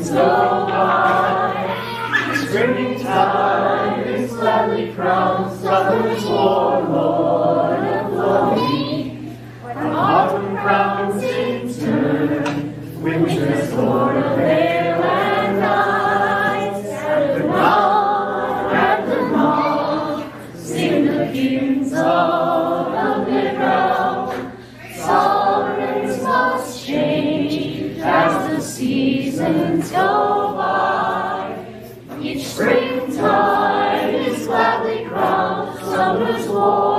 seasons go by. Springtime is gladly crowned, summer's warlord of glory. When autumn crowns in turn, winter's lord of vale and night. And the dawn and the moth sing the hymns of the ground. Sovereigns must change as the seasons go by. Each springtime is gladly crowned, summer's war.